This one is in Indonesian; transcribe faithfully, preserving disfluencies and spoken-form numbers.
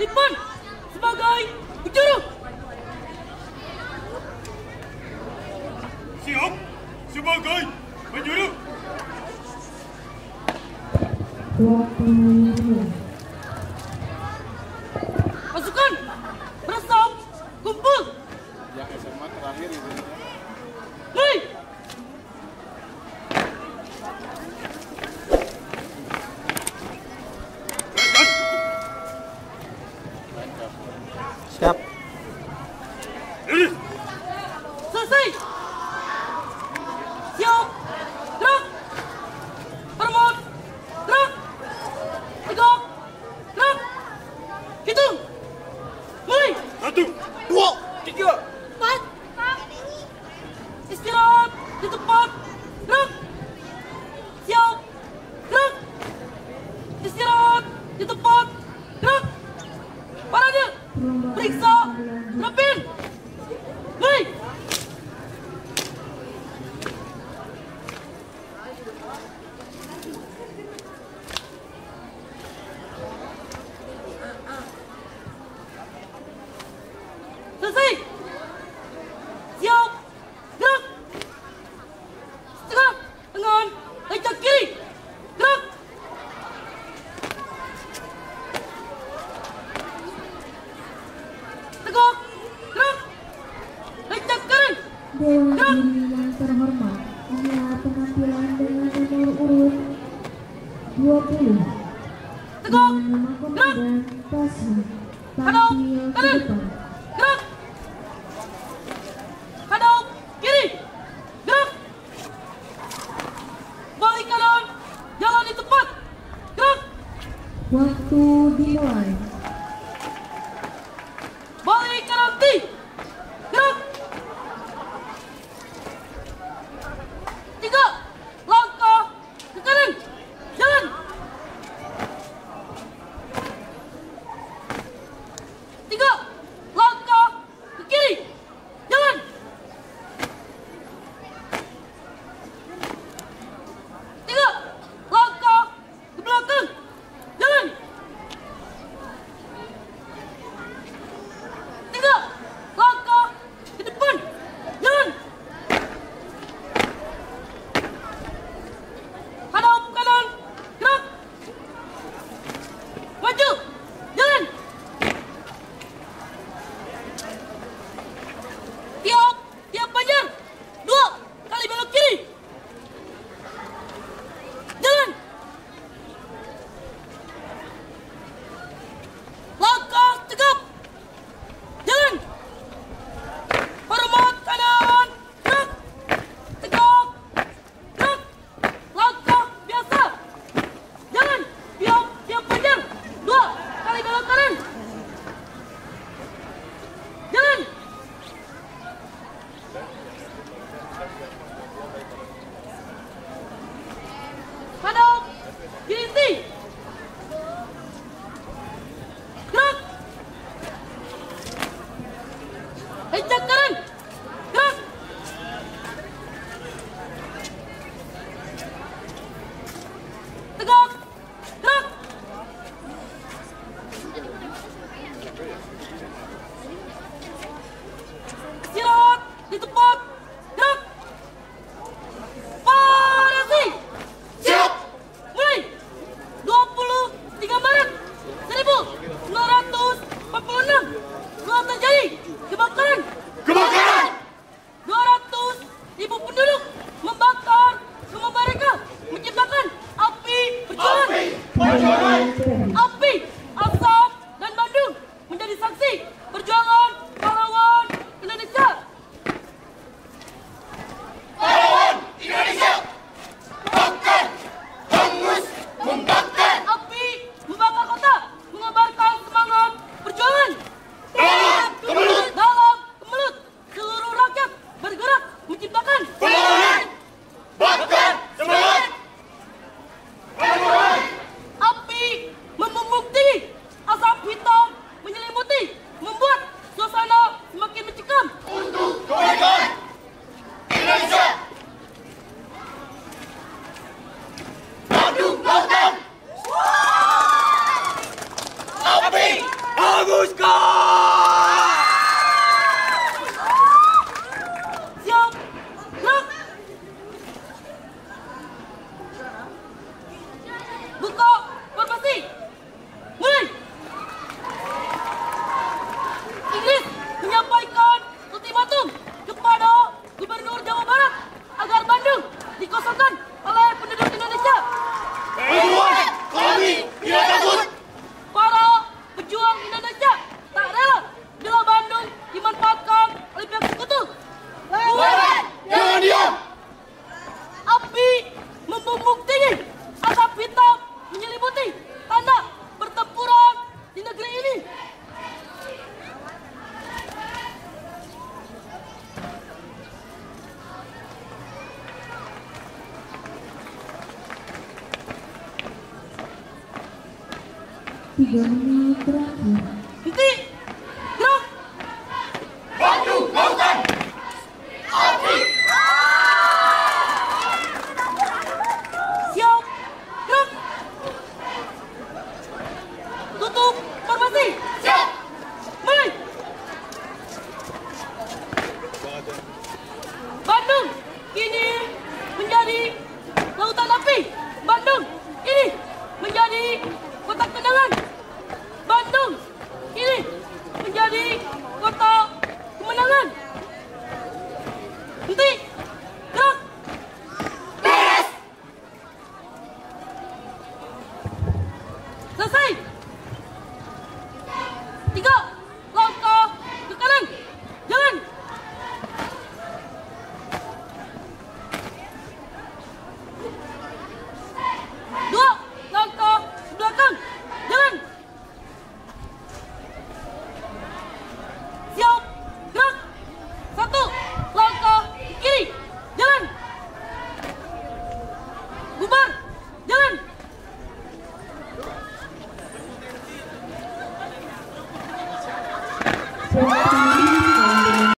Lipan sebagai penjuru. Siap sebagai penjuru. Pasukan bersam kumpul. Yang S M A terakhir itu. Hei. Siap. Selesai. Siap. Gerak. Hormat. Gerak. Tegak. Gerak. Hitung. Mulai. Satu, dua, tiga. Empat. Istirahat di tempat. Gerak. Siap. Gerak. Istirahat di tempat. Gerak. Parade. Periksa. Rapin. Mulai. Selesai. Siap. Gerak. Setengah. Tangan. Lencang kiri. Gerak. Tegak. Gerak. Lencang kanan. Dewan Diri yang terhormat, inilah penampilan dengan nomor urut dua puluh. Tegak. Nama komandan Tasmi Hadap. tampil ke Kanan. depan. Gerak. Hadap. Kiri. Gerak. Balik kanan. Jalan di tempat. Gerak. Waktu dimulai. Balik kanan T. Gerak. Tiga. Langkah ke kanan. Jalan. Tiga. Langkah ke kiri. Jalan. Tiga. Langkah ke belakang. Jalan. Tiga menit terakhir. Titik. Gerak. Bandung Lautan. Api. Siap. Gerak. Tutup formasi. Siap. Mulai. Bandung kini menjadi lautan api. Bandung ini menjadi kota kenangan. Bandung ini menjadi kota kemenangan. Henti. Gerak. Beres. Selesai. Tiga langkah ke kanan. Jalan. Dua langkah ke belakang. Jalan. Siap. Gerak. Satu langkah ke kiri. Jalan. Bubar. Jalan. Waktu